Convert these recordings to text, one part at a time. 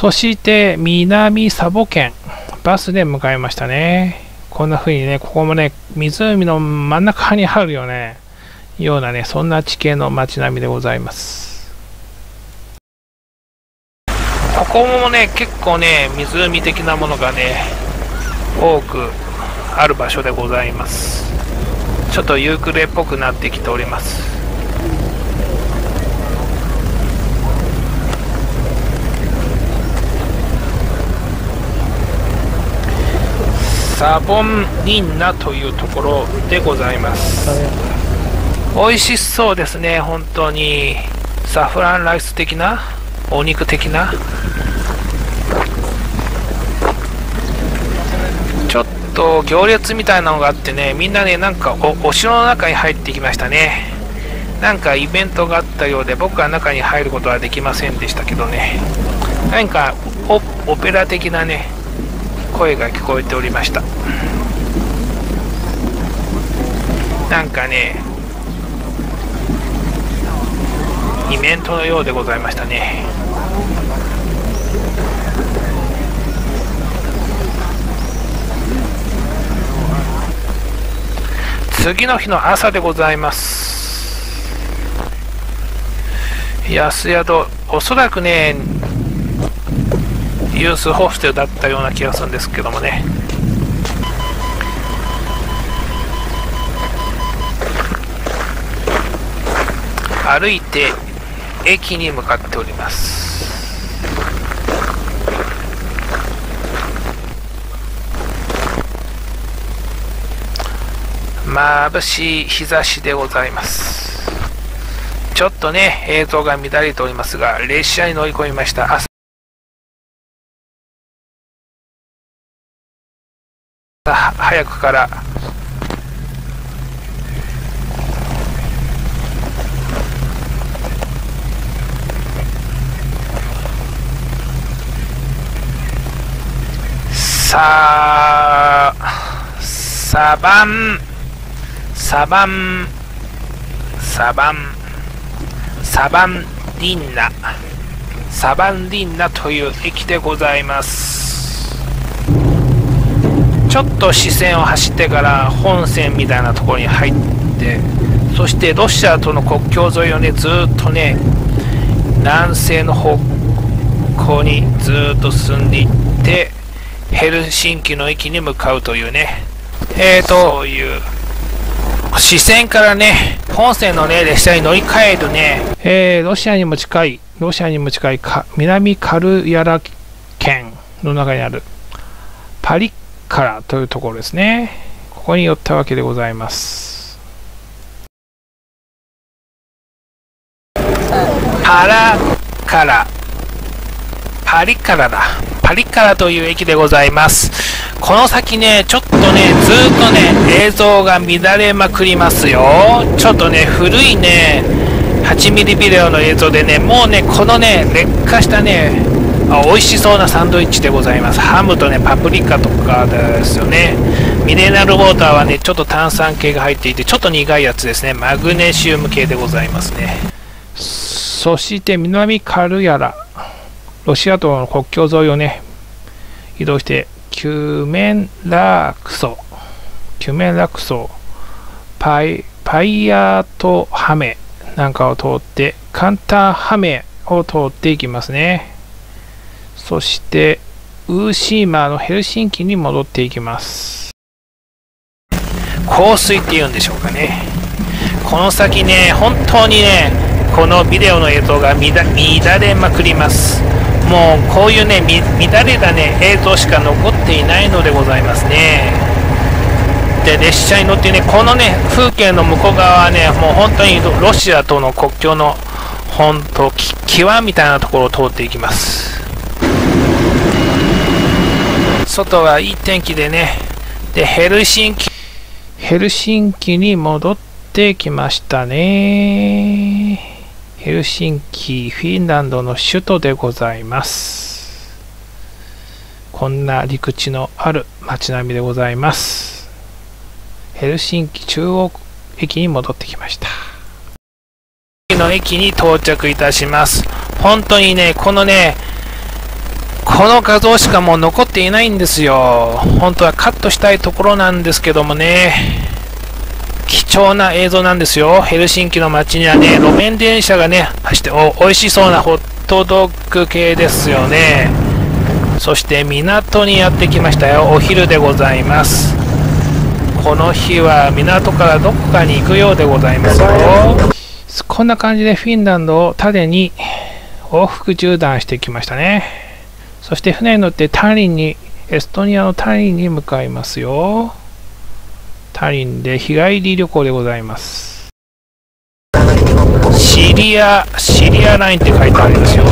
そして南サボ県、バスで向かいましたね。こんな風にね、ここもね、湖の真ん中にあるよね、ようなね、そんな地形の街並みでございます。ここもね、結構ね、湖的なものがね、多くある場所でございます。ちょっと夕暮れっぽくなってきております。サボンリンナというところでございます。美味しそうですね、本当に。サフランライス的な、お肉的な。ちょっと行列みたいなのがあってね、みんなね、なんか お城の中に入ってきましたね。なんかイベントがあったようで、僕は中に入ることはできませんでしたけどね。何かオペラ的なね、声が聞こえておりました。なんかね、イベントのようでございましたね。次の日の朝でございます。安宿、おそらくね、ユースホステルだったような気がするんですけどもね。歩いて駅に向かっております。眩しい日差しでございます。ちょっとね、映像が乱れておりますが、列車に乗り込みました。早くからサバンリンナという駅でございます。ちょっと支線を走ってから本線みたいなところに入って、そしてロシアとの国境沿いをね、ずっとね、南西の方向にずっと進んでいって、ヘルシンキの駅に向かうというね、そういう支線からね、本線のね、列車に乗り換えるね、ロシアにも近い南カルヤラ県の中にあるパリッカラというところですね。ここに寄ったわけでございます。パリッカラという駅でございます。この先ね、ちょっとね、ずっとね、映像が乱れまくりますよ。ちょっとね、古いね、8ミリビデオの映像でね、もうね、このね、劣化したね、美味しそうなサンドイッチでございます。ハムとね、パプリカとかですよね。ミネラルウォーターはね、ちょっと炭酸系が入っていて、ちょっと苦いやつですね。マグネシウム系でございますね。そして南カルヤラ、ロシアとの国境沿いをね、移動して、キュメンラクソ、パイヤートハメなんかを通って、カンターハメを通っていきますね。そして、ウーシーマーのヘルシンキに戻っていきます。香水っていうんでしょうかね。この先ね、本当にね、このビデオの映像が乱れまくります。もうこういうね、乱れたね、映像しか残っていないのでございますね。で、列車に乗ってね、このね、風景の向こう側はね、もう本当にロシアとの国境の本当、際みたいなところを通っていきます。外はいい天気でね、で、ヘルシンキに戻ってきましたね。ヘルシンキ、フィンランドの首都でございます。こんな陸地のある街並みでございます。ヘルシンキ中央駅に戻ってきました。次の駅に到着いたします。本当にね、このね、 この画像しかもう残っていないんですよ。本当はカットしたいところなんですけどもね。貴重な映像なんですよ。ヘルシンキの街にはね、路面電車がね、走って美味しそうなホットドッグ系ですよね。そして港にやってきましたよ。お昼でございます。この日は港からどこかに行くようでございますよ。こんな感じでフィンランドを縦に往復縦断してきましたね。そして船に乗ってエストニアのタリンに向かいますよ。タリンで日帰り旅行でございます。シリアラインって書いてありますよ。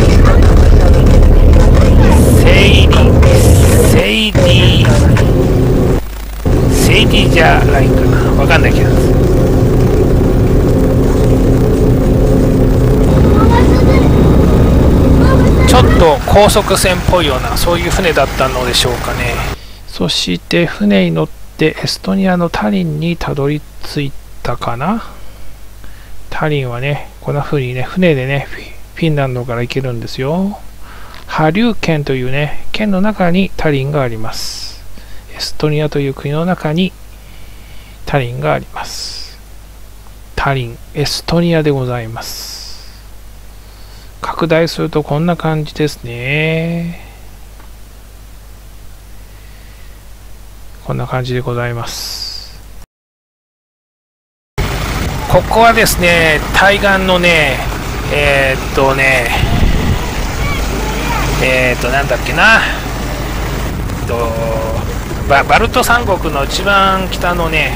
セイディジャーラインかな、わかんないけど。ちょっと高速船っぽいような、そういう船だったのでしょうかね。そして船に乗ってエストニアのタリンにたどり着いたかな。タリンはね、こんな風にね、船でね、フィンランドから行けるんですよ。ハリュー県というね、県の中にタリンがあります。エストニアという国の中にタリンがあります。タリン、エストニアでございます。拡大するとこんな感じですね。こんな感じでございます。ここはですね、対岸のね、なんだっけな、バルト三国の一番北のね、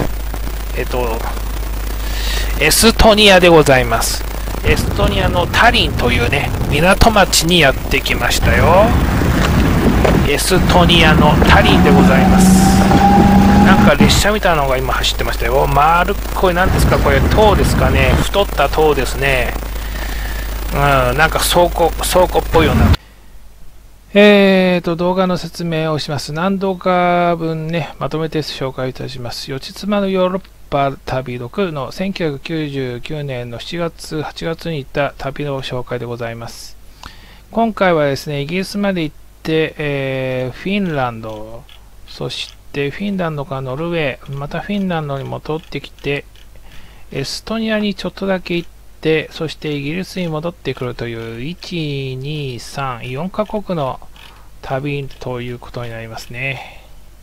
エストニアでございます。エストニアのタリンというね、港町にやってきましたよ。エストニアのタリンでございます。なんか列車みたいなのが今走ってましたよ。丸っこい、なんですかこれ、塔ですかね。太った塔ですね。なんか倉庫っぽいような。動画の説明をします。何動画分ね、まとめて紹介いたします。よちつまのヨーロッパ旅6の1999年の7月、8月に行った旅の紹介でございます。今回はですね、イギリスまで行って、フィンランド、そしてフィンランドからノルウェー、またフィンランドに戻ってきて、エストニアにちょっとだけ行って、そしてイギリスに戻ってくるという、1、2、3、4カ国の旅ということになりますね。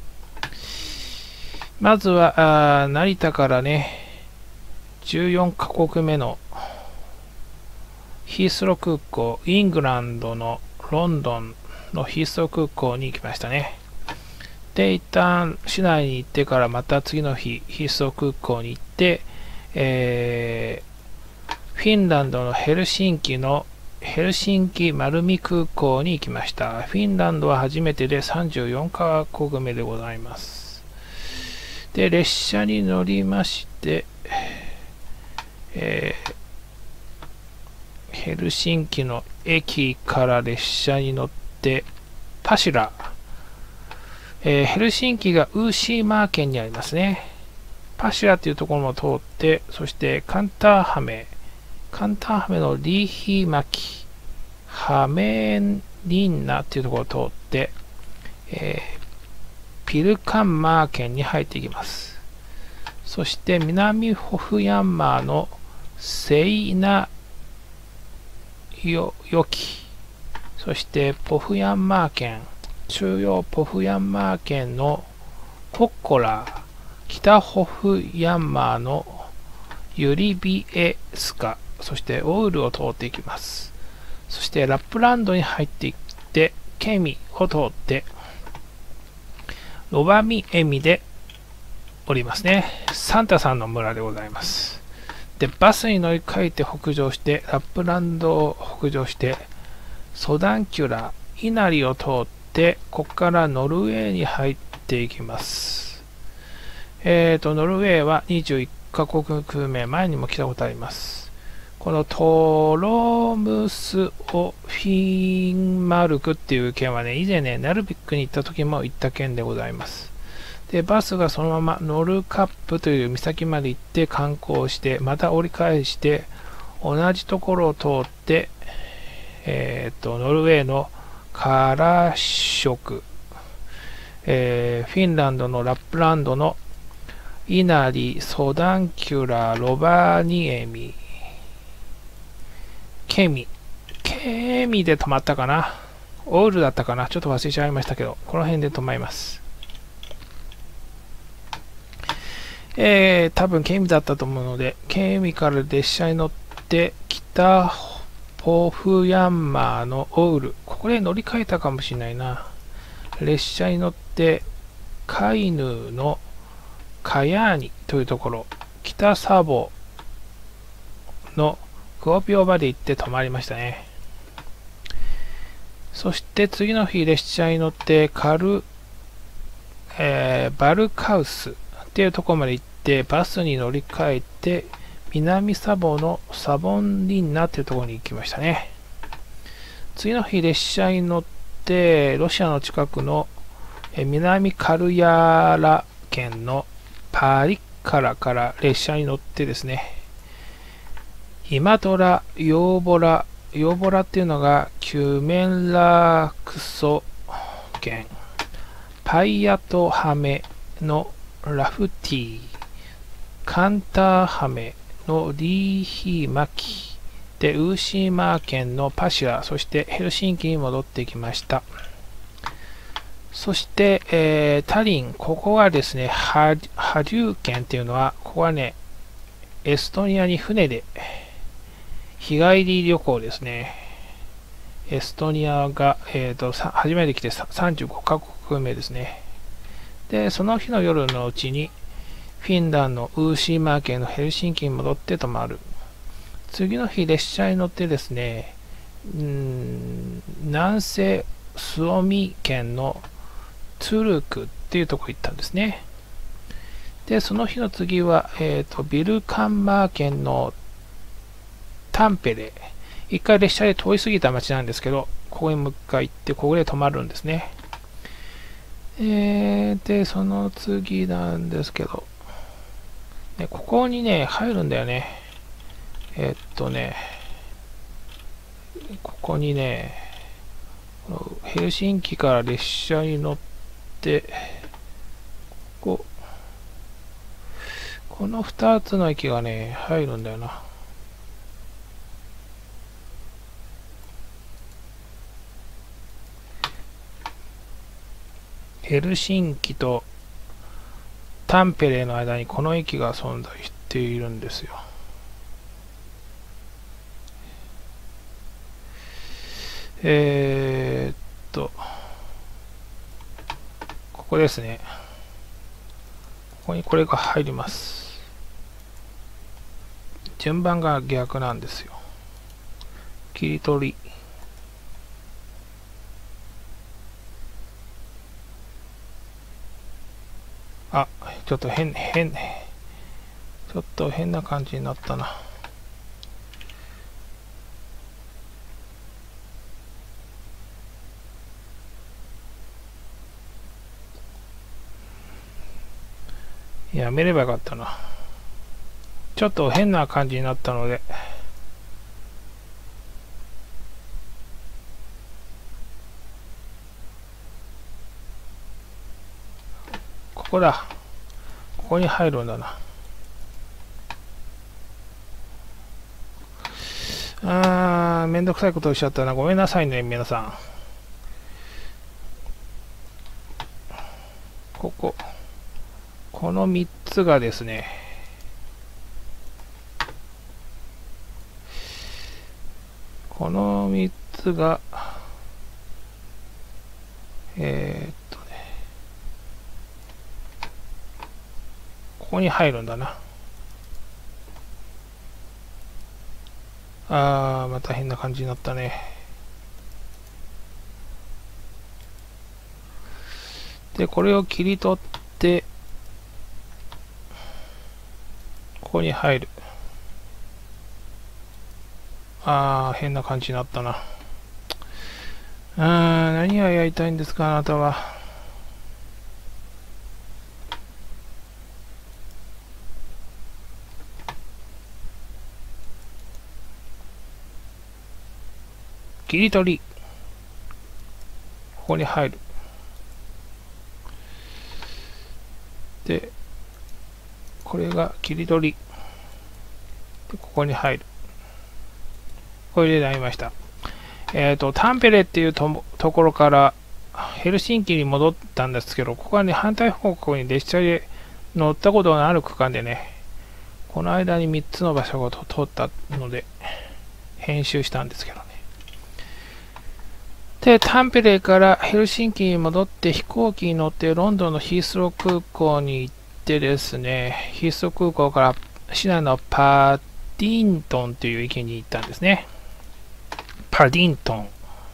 まずは、成田からね、14カ国目のヒースロー空港、イングランドのロンドンのヒースロー空港に行きましたね。で、一旦市内に行ってからまた次の日、ヒースロー空港に行って、フィンランドのヘルシンキマルミ空港に行きました。フィンランドは初めてで34カ国目でございます。で、列車に乗りまして、ヘルシンキの駅から列車に乗ってパシラ、ヘルシンキがウーシーマー県にありますね。パシラというところも通って、そしてカンターハメのリーヒマキ、ハメンリンナというところを通って、ピルカンマー県に入っていきます。そして南ホフヤンマーのセイナヨキ、そしてポフヤンマー県、中央ポフヤンマー県のコッコラ、北ホフヤンマーのユリビエスカ、そしてオウルを通っていきます。そしてラップランドに入っていって、ケミを通って、ロバミエミで降りますね。サンタさんの村でございます。で、バスに乗り換えて北上して、ラップランドを北上して、ソダンキュラ、イナリを通って、ここからノルウェーに入っていきます。ノルウェーは21カ国目、前にも来たことあります。このトロムス・オフィンマルクっていう県はね、以前ね、ナルビックに行った時も行った県でございます。で、バスがそのままノルカップという岬まで行って観光して、また折り返して、同じところを通って、ノルウェーのカラショク、フィンランドのラップランドのイナリ、ソダンキュラ、ロバニエミ、ケミで止まったかな。オールだったかな。ちょっと忘れちゃいましたけど、この辺で止まります。多分ケミだったと思うので、ケミから列車に乗って北ポフヤンマーのオール、ここで乗り換えたかもしれないな。列車に乗ってカイヌのカヤーニというところ、北サボのクオピオまで行って止まりましたね。そして次の日列車に乗ってバルカウスっていうところまで行ってバスに乗り換えて南サボのサボンリンナっていうところに行きましたね。次の日列車に乗ってロシアの近くの南カルヤーラ県のパリッカラから列車に乗ってですね、イマトラ、ヨーボラっていうのがキュメンラクソ県、パイアトハメのラフティ、カンターハメのリーヒマキで、ウーシーマー県のパシュラ、そしてヘルシンキに戻ってきました。そして、タリン、ここはですね、ハリュー県っていうのは、ここはね、エストニアに船で日帰り旅行ですね。エストニアが、初めて来て35カ国目ですね。で、その日の夜のうちに、フィンランドのウーシーマー県のヘルシンキに戻って泊まる。次の日列車に乗ってですね、南西スオミ県のツルクっていうところに行ったんですね。で、その日の次は、ビルカンマー県のタンペレ。一回列車で通り過ぎた町なんですけど、ここにもう一回行って、ここで泊まるんですね。で、その次なんですけど、ね、ここにね、入るんだよね。ここにね、ヘルシンキから列車に乗って、この2つの駅がね、入るんだよな。ヘルシンキとタンペレの間にこの駅が存在しているんですよ。ここですね。ここにこれが入ります。順番が逆なんですよ。切り取り。あ、ちょっと変な感じになったな。やめればよかったな。ちょっと変な感じになったので。ここだ。ここに入るんだな。めんどくさいことをしちゃったな。ごめんなさいね、皆さん。この3つがですね、この3つが、ここに入るんだな。また変な感じになったね。で、これを切り取って、ここに入る。変な感じになったな。何がやりたいんですか、あなたは。切り取り。 こに入る。で、これが切り取り。で、ここに入る。これでなりました。タンペレっていうところからヘルシンキに戻ったんですけど、ここはね、反対方向に列車で乗ったことのある区間でね、この間に3つの場所が通ったので、編集したんですけどね。で、タンペレからヘルシンキに戻って飛行機に乗ってロンドンのヒースロー空港に行ってですね、ヒースロー空港から市内のパディントンという駅に行ったんですね。パディントン。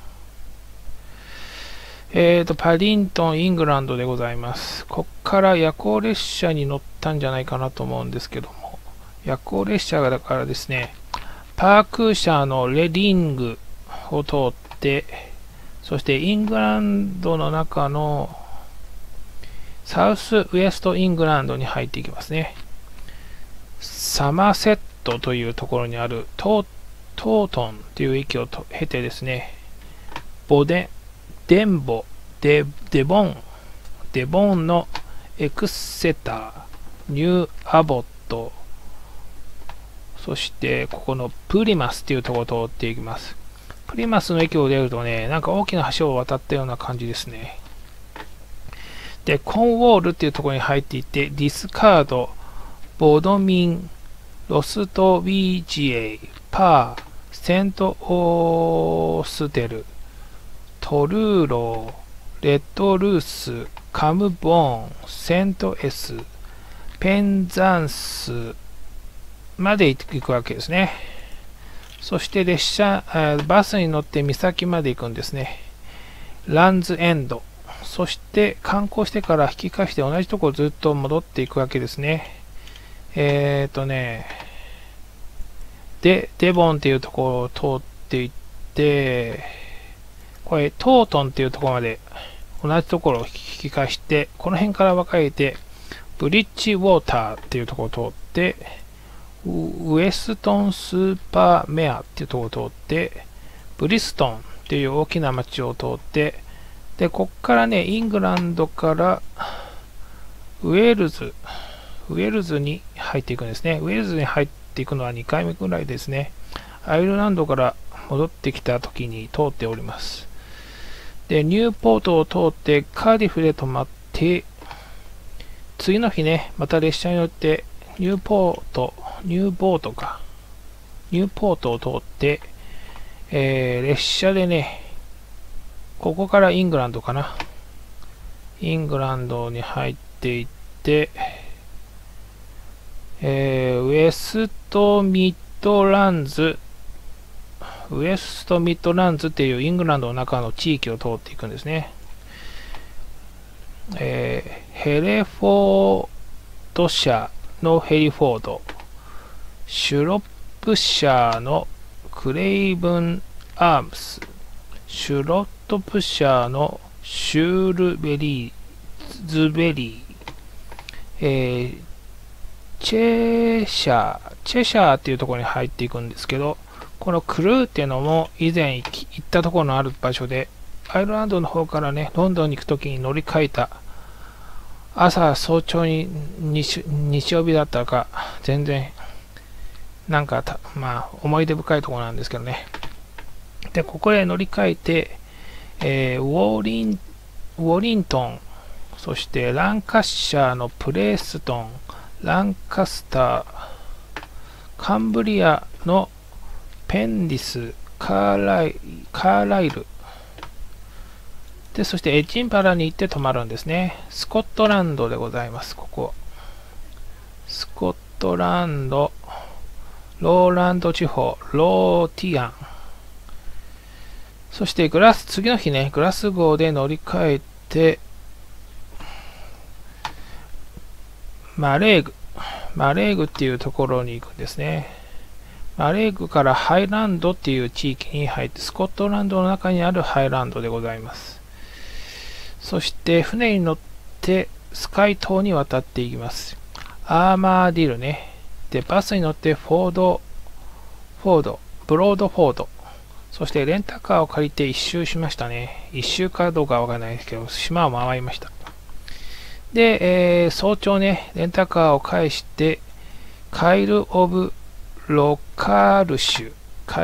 パディントン、イングランドでございます。こっから夜行列車に乗ったんじゃないかなと思うんですけども、夜行列車がだからですね、パークーシャーのレディングを通って、そしてイングランドの中のサウスウエストイングランドに入っていきますね。サマーセットというところにあるトートンという駅を経てですね、デボンのエクセター、ニューアボット、そしてここのプリマスというところを通っていきます。プリマスの駅を出るとね、なんか大きな橋を渡ったような感じですね。で、コンウォールっていうところに入っていって、ディスカード、ボドミン、ロストウィージエイ、パー、セントオーステル、トルーロー、レッドルース、カムボーン、セントエス、ペンザンスまで行くわけですね。そしてバスに乗って岬まで行くんですね。ランズエンド。そして観光してから引き返して同じところずっと戻っていくわけですね。デボンっていうところを通っていって、これトートンっていうところまで同じところを引き返して、この辺から分かれて、ブリッジウォーターっていうところを通って、ウエストンスーパーメアっていうところを通って、ブリストンっていう大きな町を通って、で、こっからね、イングランドからウェールズに入っていくんですね。ウェールズに入っていくのは2回目くらいですね。アイルランドから戻ってきた時に通っております。で、ニューポートを通ってカーディフで泊まって、次の日ね、また列車に乗ってニューポートを通って、列車でね、ここからイングランドかな。イングランドに入っていって、ウエストミッドランズっていうイングランドの中の地域を通っていくんですね。ヘレフォードシャーのヘリフォード、シュロップシャーのクレイブンアームス、シュロップシャーのシュールベリーズベリー、チェシャーっていうところに入っていくんですけど、このクルーっていうのも以前行ったところのある場所で、アイルランドの方からね、ロンドンに行くときに乗り換えた、早朝に日曜日だったか、全然、なんか思い出深いところなんですけどね。で、ここへ乗り換えて、ウォリントン、そしてランカッシャーのプレーストン、ランカスター、カンブリアのペンディス、カーライル。で、そしてエッジンバラに行って泊まるんですね。スコットランドでございます、ここ。スコットランド、ローランド地方、ローティアン。そして次の日ね、グラスゴーで乗り換えて、マレーグっていうところに行くんですね。マレーグからハイランドっていう地域に入って、スコットランドの中にあるハイランドでございます。そして船に乗ってスカイ島に渡っていきます。アーマーディルね。で、バスに乗ってブロードフォード。 そしてレンタカーを借りて一周しましたね。一周かどうかわからないですけど、島を回りました。で、早朝ね、レンタカーを返して、カイル・オブ・ロカルシュ、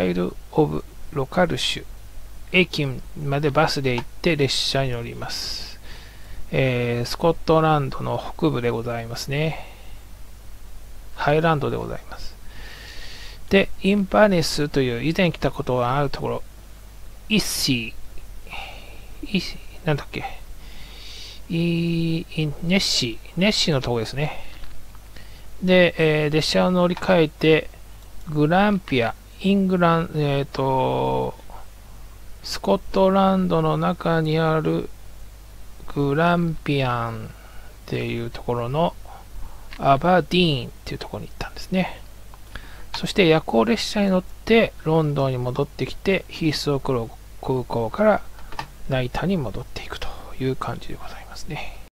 駅までバスで行って列車に乗ります。スコットランドの北部でございますね。ハイランドでございます。で、インバネスという以前来たことがあるところ、イッシー、なんだっけ、ネッシーのところですね。で、列車を乗り換えて、グランピア、スコットランドの中にあるグランピアンっていうところのアバディーンっていうところに行ったんですね。そして夜行列車に乗ってロンドンに戻ってきて、ヒースロー空港からナイターに戻っていくという感じでございますね。